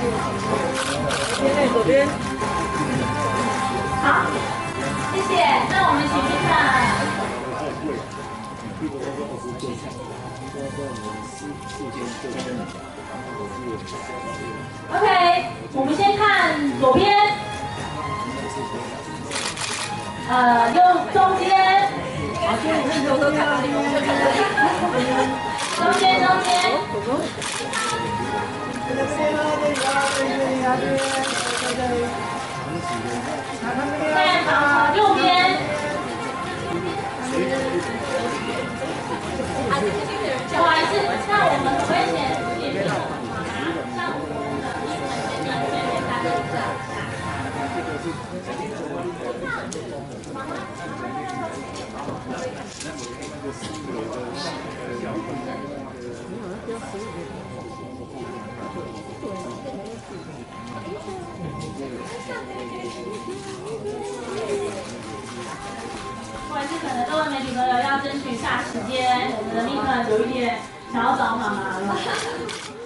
左边。 好，谢谢。那我们一起去看。OK， 我们先看左边，中间。好，今天你们都看到中间。再右边。不好意思，那我们可不可以先上我们的英文先念一遍大家。不好意思，可能各位媒体朋友要争取一下时间，我们的秘书有一点想要找妈妈了。